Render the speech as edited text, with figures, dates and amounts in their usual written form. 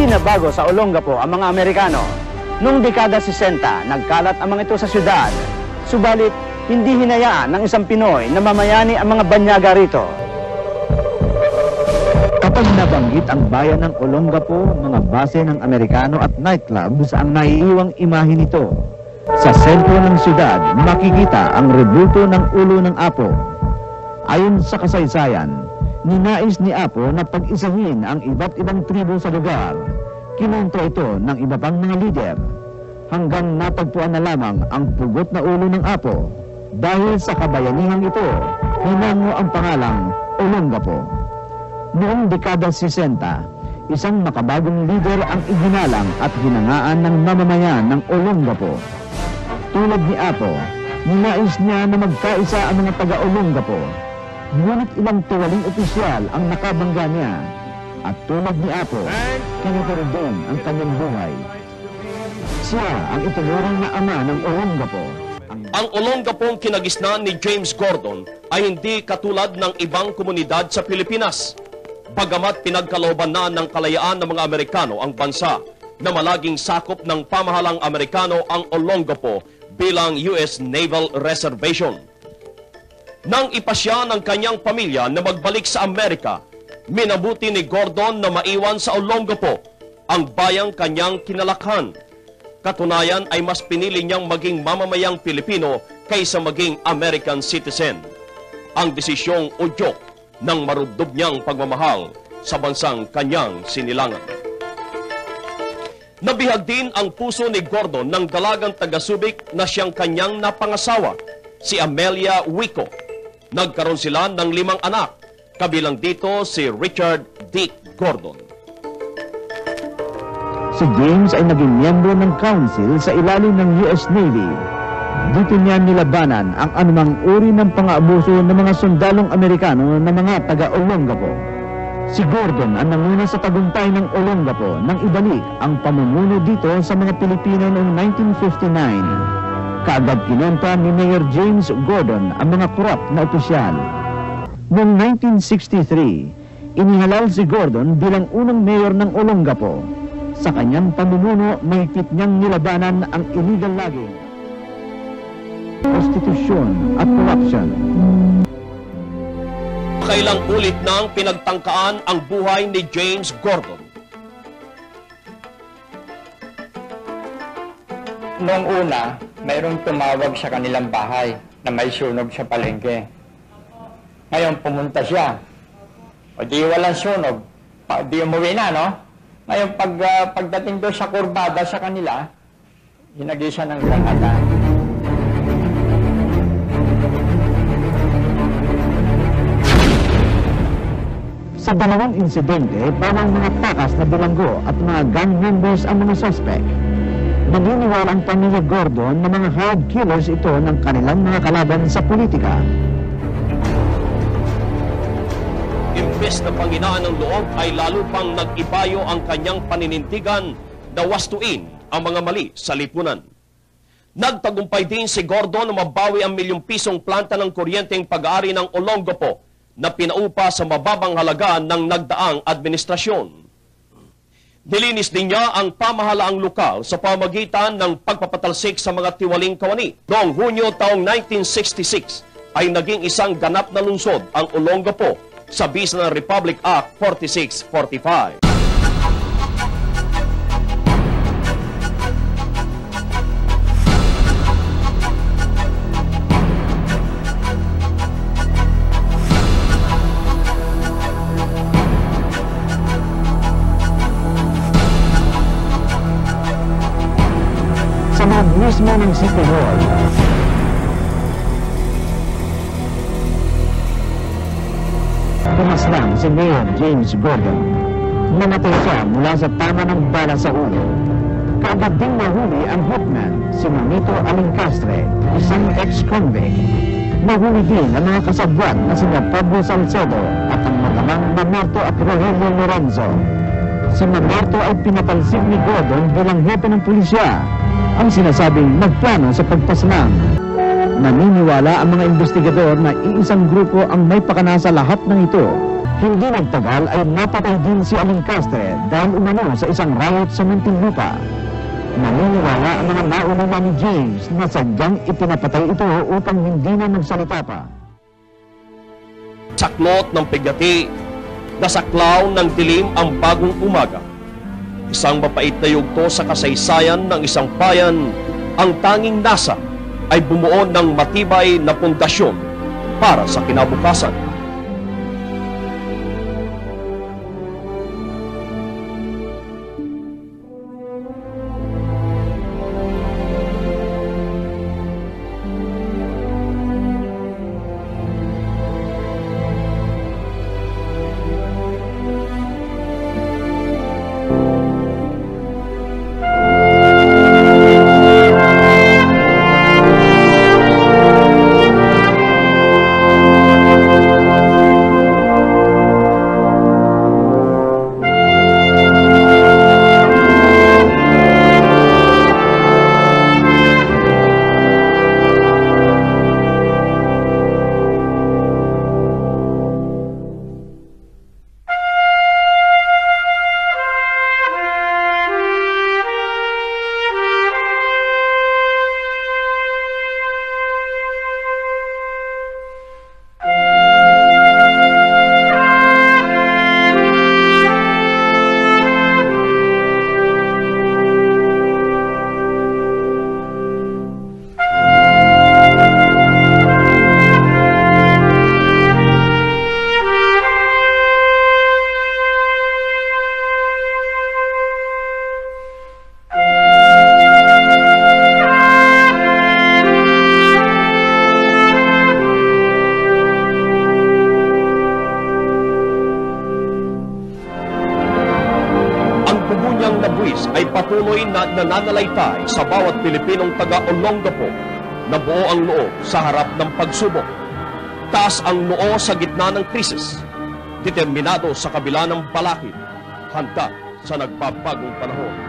Hindi na bago sa Olongapo ang mga Amerikano. Noong dekada 60, nagkalat ang mga ito sa syudad. Subalit, hindi hinayaan ng isang Pinoy na mamayani ang mga banyaga rito. Kapag nabanggit ang bayan ng Olongapo, mga base ng Amerikano at nightclubs ang naiiwang imahe nito. Sa sentro ng syudad, makikita ang rebulto ng ulo ng Apo. Ayon sa kasaysayan, ninais ni Apo na pag-isahin ang iba't ibang tribo sa lugar. Kinontra ito ng iba pang mga lider, hanggang natagpuan na lamang ang pugot na ulo ng Apo. Dahil sa kabayanihang ito, hinango ang pangalang Olongapo. Noong dekada 60, isang makabagong lider ang iginalang at hinangaan ng mamamayan ng Olongapo. Tulad ni Apo, ninais niya na magkaisa ang mga taga-Olongapo. Ngunit ilang tiwaling opisyal ang nakabangga niya. At tulad ni Apo, kinituro din ang kanyang buhay. Siya ang itinuring na ama ng Olongapo. Ang Olongapong kinagisnan ni James Gordon ay hindi katulad ng ibang komunidad sa Pilipinas. Bagamat pinagkalooban na ng kalayaan ng mga Amerikano ang bansa na malaging sakop ng pamahalang Amerikano ang Olongapo bilang US Naval Reservation. Nang ipasya ng kanyang pamilya na magbalik sa Amerika, minabuti ni Gordon na maiwan sa Olongapo ang bayang kanyang kinalakhan. Katunayan ay mas pinili niyang maging mamamayang Pilipino kaysa maging American citizen. Ang desisyong udyok ng marubdob niyang pagmamahal sa bansang kanyang sinilangan. Nabihag din ang puso ni Gordon ng dalagang taga-Subic na siyang kanyang napangasawa, si Amelia Wico. Nagkaroon sila ng 5 anak, kabilang dito si Richard D. Gordon. Si James ay naging miyembro ng council sa ilalim ng US Navy. Dito niya nilabanan ang anumang uri ng pang-aabuso ng mga sundalong Amerikano na mga taga-Olongapo. Si Gordon ang nanguna sa tagumpay ng Olongapo nang ibalik ang pamumuno dito sa mga Pilipino noong 1959. Kaagad kinontra ni Mayor James Gordon ang mga korap na opisyal. Noong 1963, inihalal si Gordon bilang unang mayor ng Olongapo. Sa kanyang pamumuno, mahigpit niyang nilabanan ang illegal logging, prostitusyon at corruption. Kailang ulit nang pinagtangkaan ang buhay ni James Gordon. Noong una, mayroong tumawag sa kanilang bahay na may sunog sa palengke. Ngayon pumunta siya. O di walang sunog. Di umuwi na, no? Ngayon pagdating doon sa kurbada sa kanila, hinagisa ng granada. Sa dalawang insidente, parang mga takas na bilanggo at mga gang members ang mga suspect. Naniniwala ang pamilya Gordon na mga hard killers ito ng kanilang mga kalaban sa politika. Imbes na panghinaan ng loob ay lalo pang nag-ibayo ang kanyang paninindigan na wastuin ang mga mali sa lipunan. Nagtagumpay din si Gordon na mabawi ang milyong-pisong planta ng kuryenteng pag-aari ng Olongapo na pinaupa sa mababang halaga ng nagdaang administrasyon. Nilinis din niya ang pamahalaang lokal sa pamagitan ng pagpapatalsik sa mga tiwaling kawani. Noong Hunyo taong 1966 ay naging isang ganap na lungsod ang Olongapo sa bisa ng Republic Act 4645. Sa loob mismo ng City Hall, pumaslang si Mayor James Gordon. Namatay siya mula sa tama ng bala sa ulo. Kaagad ding nahuli ang hitman, si Manito Alincastre, isang ex-convict. Nahuli din ang mga kasabwat na sina Pablo Salcedo at ang matamang Mamerto at Rogelio Lorenzo. Si Mamerto ay pinatalsik ni Gordon bilang hepe ng pulisya, ang sinasabing nagplano sa pagpaslang. Naniniwala ang mga investigador na iisang grupo ang may pakana sa lahat ng ito. Hindi nagtagal ay napatay din si Alicastre dahil umano sa isang riot sa Muntinlupa. Naniniwala ang mga nauna ni James na sadyang ipinapatay ito upang hindi na magsalita pa. Saklot ng pigati, nasaklaw ng dilim ang bagong umaga. Isang mapait na yugto sa kasaysayan ng isang bayan, ang tanging nasa ay bumuo ng matibay na pundasyon para sa kinabukasan. ay patuloy na nananalaytay sa bawat Pilipinong taga-Olongapo na buo ang noo sa harap ng pagsubok. Taas ang noo sa gitna ng krisis, determinado sa kabila ng balakid, handa sa nagbabagong panahon.